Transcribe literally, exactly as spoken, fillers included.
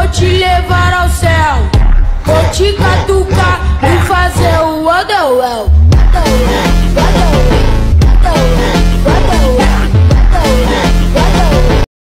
te levar ao céu. Vou te catucar e fazer